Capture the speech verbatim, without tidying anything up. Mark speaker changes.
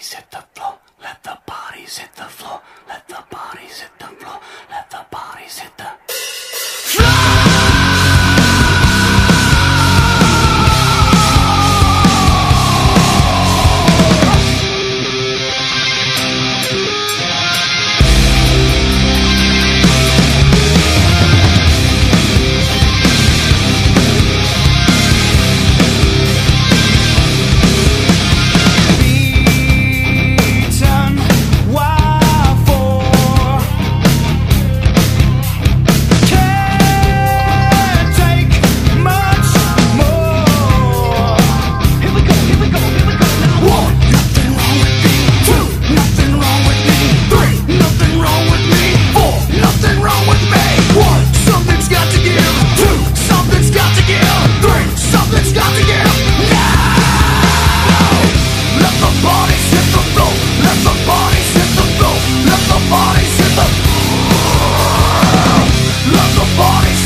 Speaker 1: bodies hit the floor. Let the bodies hit the floor. Let the bodies hit the floor. Let the bodies hit the bodies